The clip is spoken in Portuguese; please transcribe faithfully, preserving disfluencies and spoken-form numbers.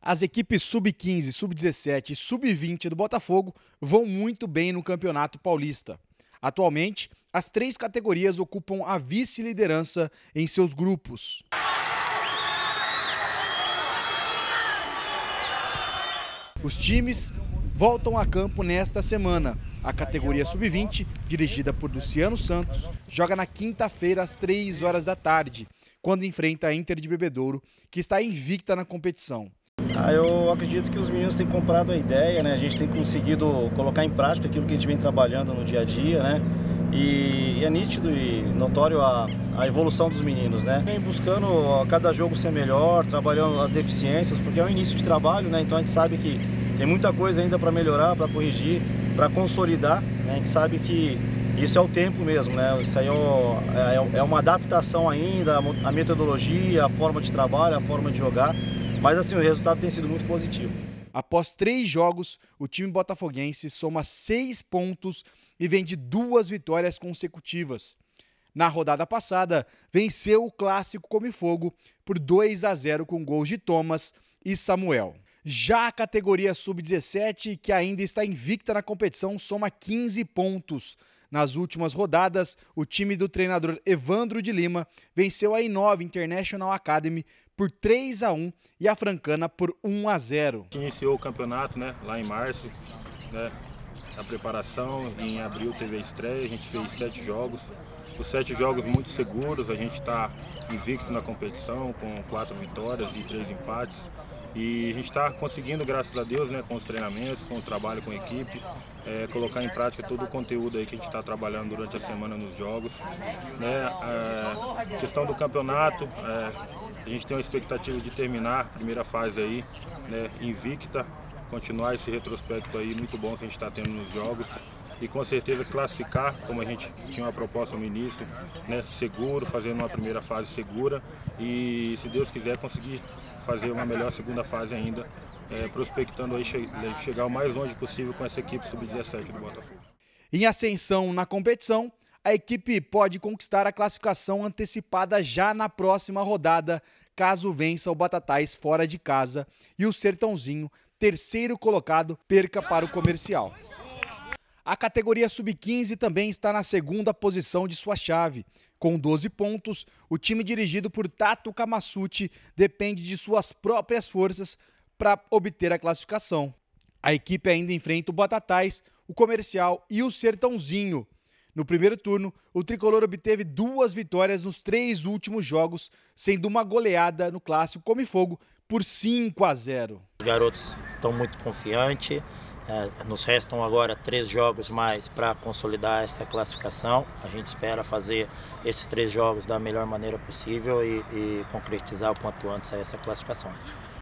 As equipes sub quinze, sub dezessete e sub vinte do Botafogo vão muito bem no Campeonato Paulista. Atualmente, as três categorias ocupam a vice-liderança em seus grupos. Os times voltam a campo nesta semana. A categoria sub vinte, dirigida por Luciano Santos, joga na quinta-feira às três horas da tarde, quando enfrenta a Inter de Bebedouro, que está invicta na competição. Ah, eu acredito que os meninos têm comprado a ideia, né? A gente tem conseguido colocar em prática aquilo que a gente vem trabalhando no dia a dia, né? E, e é nítido e notório a, a evolução dos meninos, né? Vem buscando a cada jogo ser melhor, trabalhando as deficiências, porque é um início de trabalho, né? Então a gente sabe que tem muita coisa ainda para melhorar, para corrigir, para consolidar, né? A gente sabe que isso é o tempo mesmo, né? Isso aí é, é uma adaptação ainda, a metodologia, a forma de trabalho, a forma de jogar. Mas assim, o resultado tem sido muito positivo. Após três jogos, o time botafoguense soma seis pontos e vem de duas vitórias consecutivas. Na rodada passada, venceu o clássico Come Fogo por dois a zero com gols de Thomas e Samuel. Já a categoria sub dezessete, que ainda está invicta na competição, soma quinze pontos. Nas últimas rodadas, o time do treinador Evandro de Lima venceu a Inova International Academy por três a um e a Francana por um a zero. A gente iniciou o campeonato, né, lá em março, né, a preparação, em abril teve a estreia, a gente fez sete jogos, os sete jogos muito seguros, a gente está invicto na competição com quatro vitórias e três empates. E a gente está conseguindo, graças a Deus, né, com os treinamentos, com o trabalho com a equipe, é, colocar em prática todo o conteúdo aí que a gente está trabalhando durante a semana nos jogos. Né, é, questão do campeonato, é, a gente tem uma expectativa de terminar a primeira fase aí, né, invicta, continuar esse retrospecto aí muito bom que a gente está tendo nos jogos. E com certeza classificar, como a gente tinha uma proposta no início, né, seguro, fazendo uma primeira fase segura e, se Deus quiser, conseguir fazer uma melhor segunda fase ainda, é, prospectando aí che chegar o mais longe possível com essa equipe sub dezessete do Botafogo. Em ascensão na competição, a equipe pode conquistar a classificação antecipada já na próxima rodada, caso vença o Batatais fora de casa e o Sertãozinho, terceiro colocado, perca para o Comercial. A categoria sub quinze também está na segunda posição de sua chave. Com doze pontos, o time dirigido por Tato Kamassuti depende de suas próprias forças para obter a classificação. A equipe ainda enfrenta o Batatais, o Comercial e o Sertãozinho. No primeiro turno, o tricolor obteve duas vitórias nos três últimos jogos, sendo uma goleada no clássico Come Fogo por cinco a zero. Os garotos estão muito confiantes. É, nos restam agora três jogos mais para consolidar essa classificação. A gente espera fazer esses três jogos da melhor maneira possível e, e concretizar o quanto antes essa classificação.